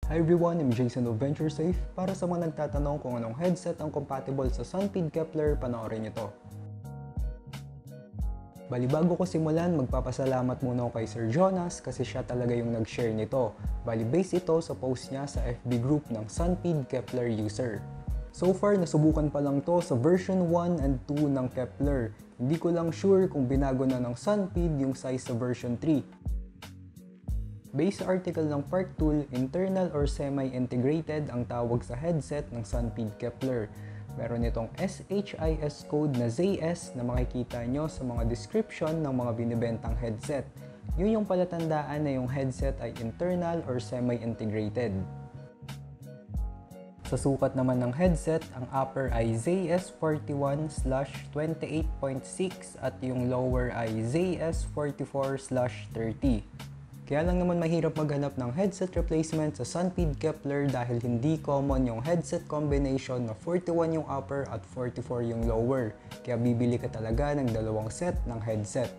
Hi everyone, I'm Jason of VentureSafe. Para sa mga nagtatanong kung anong headset ang compatible sa Sunpeed Kepler, panoorin nyo to. Bali bago ko simulan, magpapasalamat muna ako kay Sir Jonas kasi siya talaga yung nag-share nito. Bali base ito sa post niya sa FB group ng Sunpeed Kepler user. So far, nasubukan pa lang to sa version 1 and 2 ng Kepler. Hindi ko lang sure kung binago na ng Sunpeed yung size sa version 3. Based sa article ng Park Tool, internal or semi-integrated ang tawag sa headset ng Sunpeed Kepler. Meron itong SHIS code na ZS na makikita nyo sa mga description ng mga binibentang headset. Yun yung palatandaan na yung headset ay internal or semi-integrated. Sa sukat naman ng headset, ang upper ay ZS41/28.6 at yung lower ay ZS44/30. Kaya lang naman mahirap maghanap ng headset replacement sa Sunpeed Kepler dahil hindi common yung headset combination na 41 yung upper at 44 yung lower. Kaya bibili ka talaga ng dalawang set ng headset.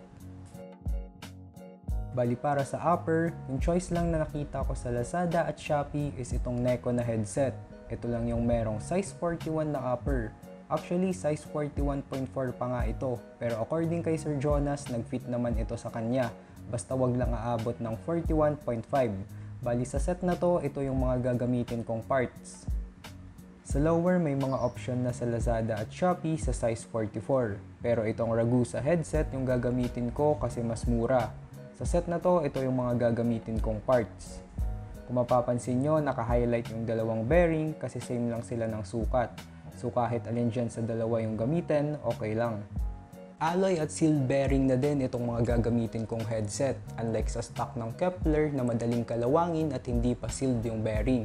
Bali para sa upper, yung choice lang na nakita ko sa Lazada at Shopee is itong Neko na headset. Ito lang yung merong size 41 na upper. Actually, size 41.4 pa nga ito. Pero according kay Sir Jonas, nag-fit naman ito sa kanya. Basta wag lang aabot ng 41.5. Bali sa set na to, ito yung mga gagamitin kong parts. Sa lower, may mga option na sa Lazada at Shopee sa size 44. Pero itong Ragusa headset yung gagamitin ko kasi mas mura. Sa set na to, ito yung mga gagamitin kong parts. Kung mapapansin nyo, naka-highlight yung dalawang bearing kasi same lang sila ng sukat. So kahit alin dyan sa dalawa yung gamitin, okay lang. Alloy at sealed bearing na din itong mga gagamitin kong headset, unlike sa stock ng Kepler na madaling kalawangin at hindi pa sealed yung bearing.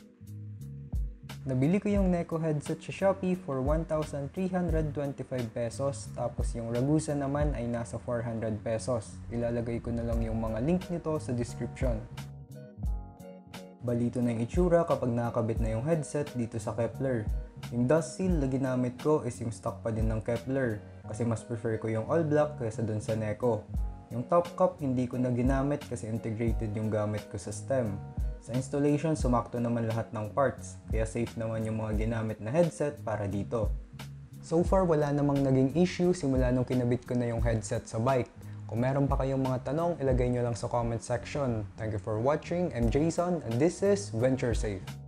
Nabili ko yung Neko headset sa Shopee for 1,325 pesos, tapos yung Ragusa naman ay nasa 400 pesos. Ilalagay ko na lang yung mga link nito sa description. Balito na yung itsura kapag nakakabit na yung headset dito sa Kepler. Yung dust seal na ginamit ko is yung stock pa din ng Kepler kasi mas prefer ko yung all black kaysa dun sa Neko. Yung top cup hindi ko na ginamit kasi integrated yung gamit ko sa stem. Sa installation, sumakto naman lahat ng parts kaya safe naman yung mga ginamit na headset para dito. So far, wala namang naging issue simula nung kinabit ko na yung headset sa bike. Kung meron pa kayong mga tanong, ilagay nyo lang sa comment section. Thank you for watching. I'm Jason and this is VentureSafe.